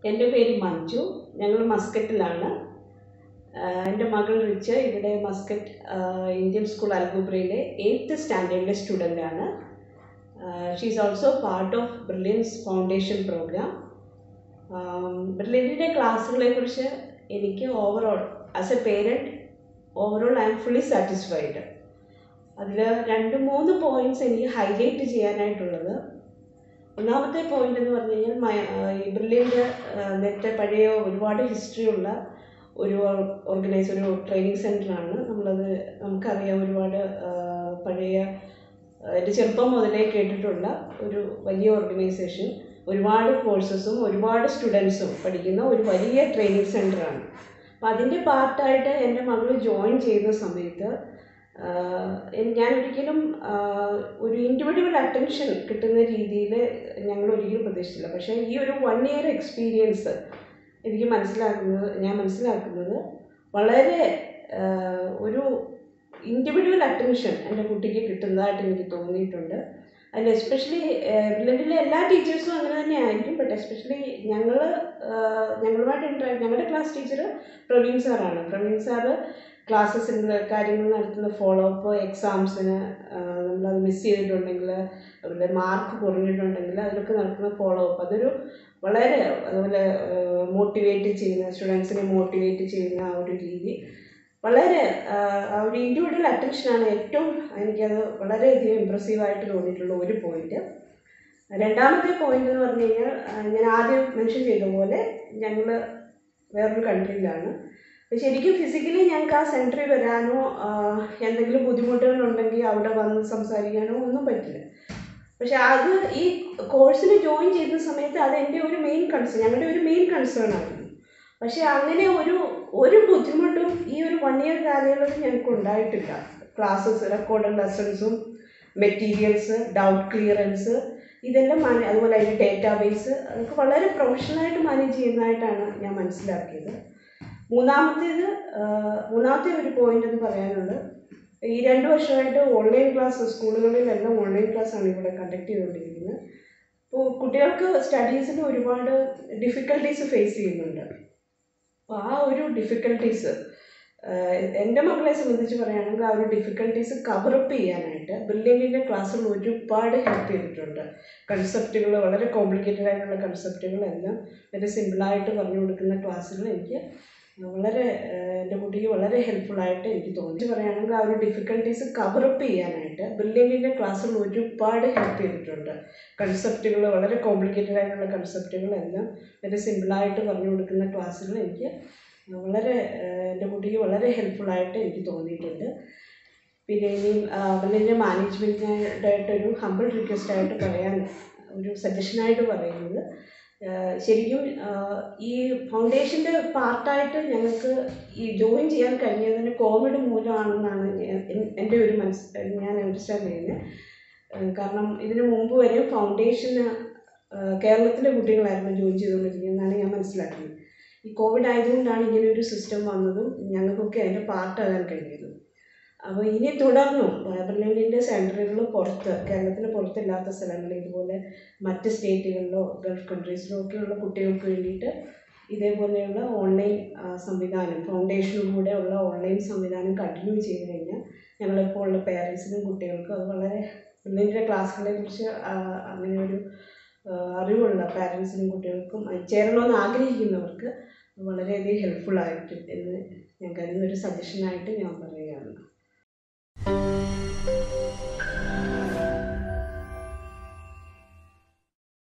എൻ്റെ പേര് മഞ്ജു. ഞങ്ങൾ മസ്കറ്റിലാണ്. എൻ്റെ മകൾ റിച്ച് ഇവിടെ മസ്കറ്റ് ഇന്ത്യൻ സ്കൂൾ അൽഗുബ്രയിലെ 8th സ്റ്റാൻഡേർഡിലെ സ്റ്റുഡൻ്റാണ്. She is also part of brilliance foundation programme. ബ്രില്യൻറ്റിൻ്റെ ക്ലാസ്സുകളെക്കുറിച്ച് എനിക്ക് overall as a parent I am fully satisfied. അതിൽ 2-3 പോയിൻറ്റ്സ് എനിക്ക് ഹൈലൈറ്റ് ചെയ്യാനായിട്ടുള്ളത്. ഒന്നാമത്തെ പോയിന്റ് എന്ന് പറഞ്ഞു കഴിഞ്ഞാൽ ഈ ബ്രില്യൻ്റ് നേരത്തെ പഴയ ഒരുപാട് ഹിസ്റ്ററി ഉള്ള ഒരു ട്രെയിനിങ് സെൻ്ററാണ്. നമുക്കറിയാം, ഒരുപാട് പഴയ എൻ്റെ ചെറുപ്പം മുതലേ കേട്ടിട്ടുള്ള ഒരു വലിയ ഓർഗനൈസേഷൻ, ഒരുപാട് കോഴ്സസും ഒരുപാട് സ്റ്റുഡൻസും പഠിക്കുന്ന ഒരു വലിയ ട്രെയിനിങ് സെൻ്ററാണ്. അപ്പം അതിൻ്റെ പാർട്ടായിട്ട് എൻ്റെ മകൾ ജോയിൻ ചെയ്യുന്ന സമയത്ത് ഞാൻ ഒരിക്കലും ഒരു ഇൻഡിവിജ്വൽ അറ്റൻഷൻ കിട്ടുന്ന രീതിയിൽ ഞങ്ങൾ ഒരിക്കലും പ്രതീക്ഷിച്ചില്ല. പക്ഷേ ഈ ഒരു 1 year എക്സ്പീരിയൻസ് ഞാൻ മനസ്സിലാക്കുന്നത് വളരെ ഒരു ഇൻഡിവിജ്വൽ അറ്റൻഷൻ എൻ്റെ കുട്ടിക്ക് കിട്ടുന്നതായിട്ട് എനിക്ക് തോന്നിയിട്ടുണ്ട്. അതിൽ എസ്പെഷ്യലി ബ്രില്യൻറ്റിലെ എല്ലാ ടീച്ചേഴ്സും അങ്ങനെ തന്നെ ആയിരിക്കും. ബട്ട് എസ്പെഷ്യലി ഞങ്ങളുടെ ക്ലാസ് ടീച്ചർ പ്രവീൺ സാറാണ്. പ്രവീൺ സാറ് ക്ലാസ്സസിൻ്റെ കാര്യങ്ങൾ നടത്തുന്ന ഫോളോ അപ്പ്, എക്സാംസിന് നമ്മളത് മിസ് ചെയ്തിട്ടുണ്ടെങ്കിൽ, അവരുടെ മാർക്ക് കുറഞ്ഞിട്ടുണ്ടെങ്കിൽ അതിലൊക്കെ നടത്തുന്ന ഫോളോ അപ്പ്, അതൊരു വളരെ അതുപോലെ സ്റ്റുഡൻസിനെ മോട്ടിവേറ്റ് ചെയ്യുന്ന ആ ഒരു രീതി, വളരെ ആ ഒരു ഇൻഡിവിജ്വൽ അറ്റൻഷനാണ് എനിക്കത് വളരെയധികം ഇമ്പ്രസീവായിട്ട് തോന്നിയിട്ടുള്ള ഒരു പോയിന്റ്. രണ്ടാമത്തെ പോയിന്റ് എന്ന് പറഞ്ഞു കഴിഞ്ഞാൽ, ഞാൻ ആദ്യം മെൻഷൻ ചെയ്ത പോലെ ഞങ്ങൾ വേറൊരു കൺട്രിയിലാണ്. ശരിക്കും ഫിസിക്കലി ഞങ്ങൾക്ക് ആ സെൻറ്ററിൽ വരാനോ എന്തെങ്കിലും ബുദ്ധിമുട്ടുകളുണ്ടെങ്കിൽ അവിടെ വന്ന് സംസാരിക്കാനോ ഒന്നും പറ്റില്ല. പക്ഷെ അത് ഈ കോഴ്സിന് ജോയിൻ ചെയ്യുന്ന സമയത്ത് അത് ഞങ്ങളുടെ ഒരു മെയിൻ കൺസേൺ ആയിരുന്നു. പക്ഷെ അങ്ങനെ ഒരു ബുദ്ധിമുട്ടും ഈ ഒരു 1 year കാലയളവിൽ ഞങ്ങൾക്ക് ഉണ്ടായിട്ടില്ല. ക്ലാസ്സസ്, റെക്കോർഡ് ലെസൺസും, മെറ്റീരിയൽസ്, ഡൗട്ട് ക്ലിയറൻസ്, ഇതെല്ലാം അതുപോലെ അതിൻ്റെ ഡേറ്റാബേസ്, അതൊക്കെ വളരെ പ്രൊഫഷണലായിട്ട് മാനേജ് ചെയ്യുന്നതായിട്ടാണ് ഞാൻ മനസ്സിലാക്കിയത്. മൂന്നാമത്തെ ഒരു പോയിന്റ് എന്ന് പറയാനുള്ളത്, ഈ 2 വർഷമായിട്ട് ഓൺലൈൻ ക്ലാസ്, സ്കൂളുകളിലെല്ലാം ഓൺലൈൻ ക്ലാസ്സാണ് ഇവിടെ കണ്ടക്ട് ചെയ്തുകൊണ്ടിരിക്കുന്നത്. അപ്പോൾ കുട്ടികൾക്ക് സ്റ്റഡീസിന് ഒരുപാട് ഡിഫിക്കൽട്ടീസ് ഫേസ് ചെയ്യുന്നുണ്ട്. അപ്പോൾ ആ ഒരു ഡിഫിക്കൽട്ടീസ് എൻ്റെ മക്കളെ സംബന്ധിച്ച് പറയുകയാണെങ്കിൽ, ആ ഒരു ഡിഫിക്കൽട്ടീസ് കവറപ്പ് ചെയ്യാനായിട്ട് ബ്രില്യൻറ്റിൻ്റെ ക്ലാസ്സുകൾ ഒരുപാട് ഹെൽപ്പ് ചെയ്തിട്ടുണ്ട്. കൺസെപ്റ്റുകൾ, വളരെ കോംപ്ലിക്കേറ്റഡ് ആയിട്ടുള്ള കൺസെപ്റ്റുകളെല്ലാം വളരെ സിമ്പിളായിട്ട് പറഞ്ഞു കൊടുക്കുന്ന ക്ലാസ്സുകൾ എൻ്റെ കുട്ടിക്ക് വളരെ ഹെൽപ്ഫുള്ളായിട്ട് എനിക്ക് തോന്നി. പറയുകയാണെങ്കിൽ, ആ ഒരു ഡിഫിക്കൽട്ടീസ് കവറപ്പ് ചെയ്യാനായിട്ട് ബ്രില്യൻറ്റിൻ്റെ ക്ലാസ്സുകൾ ഒരുപാട് ഹെൽപ്പ് ചെയ്തിട്ടുണ്ട്. കൺസെപ്റ്റുകൾ, വളരെ കോംപ്ലിക്കേറ്റഡ് ആയിട്ടുള്ള കൺസെപ്റ്റുകളെല്ലാം വളരെ സിമ്പിളായിട്ട് പറഞ്ഞു കൊടുക്കുന്ന ക്ലാസ്സുകൾ എൻ്റെ കുട്ടിക്ക് വളരെ ഹെൽപ്ഫുള്ളായിട്ട് എനിക്ക് തോന്നിയിട്ടുണ്ട്. പിന്നെ ഇനി ബ്രില്യൻറ്റ് മാനേജ്മെൻറ്റിനായിട്ടൊരു ഹമ്പിൾ റിക്വസ്റ്റായിട്ട് ഒരു സജഷനായിട്ട് പറയുന്നത്, ശരിക്കും ഈ ഫൗണ്ടേഷൻ്റെ പാർട്ടായിട്ട് ഞങ്ങൾക്ക് ഈ ജോയിൻ ചെയ്യാൻ കഴിഞ്ഞതിന് കോവിഡ് മൂലമാണെന്നാണ് ഞാൻ അണ്ടർസ്റ്റാൻഡ് ചെയ്യുന്നത്. കാരണം ഇതിനു മുമ്പ് വരെ ഫൗണ്ടേഷന് കേരളത്തിലെ കുട്ടികളായിരുന്നു ജോയിൻ ചെയ്തുകൊണ്ടിരിക്കുന്നതെന്നാണ് ഞാൻ മനസ്സിലാക്കുന്നത്. ഈ കോവിഡ് ആയതുകൊണ്ടാണ് ഇങ്ങനെയൊരു സിസ്റ്റം വന്നതും ഞങ്ങൾക്കൊക്കെ അതിൻ്റെ പാർട്ടാകാൻ കഴിഞ്ഞതും. അപ്പോൾ ഇനി തുടർന്നും ബ്രില്യൻറ്റിൻ്റെ സെൻറ്ററുകൾ കേരളത്തിന് പുറത്തില്ലാത്ത സ്ഥലങ്ങളിൽ, ഇതുപോലെ മറ്റ് സ്റ്റേറ്റുകളിലോ ഗൾഫ് കൺട്രീസിലോ ഒക്കെയുള്ള കുട്ടികൾക്ക് വേണ്ടിയിട്ട് ഇതേപോലെയുള്ള ഓൺലൈൻ സംവിധാനം, ഫൗണ്ടേഷനിലൂടെ ഉള്ള ഓൺലൈൻ സംവിധാനം കണ്ടിന്യൂ ചെയ്ത് കഴിഞ്ഞാൽ ഞങ്ങളിപ്പോൾ ഉള്ള പേരൻസിനും കുട്ടികൾക്കും അത് വളരെ ബ്രില്യൻറ്റിൻ്റെ ക്ലാസ്സുകളെ കുറിച്ച് അങ്ങനെ ഒരു അറിവുള്ള പാരൻസിനും കുട്ടികൾക്കും ചേരണമെന്ന് ആഗ്രഹിക്കുന്നവർക്ക് വളരെയധികം ഹെൽപ്ഫുള്ളായിരിക്കും എന്ന് ഞാൻ കരുതുന്ന ഒരു സജഷനായിട്ട് ഞാൻ പറയുക.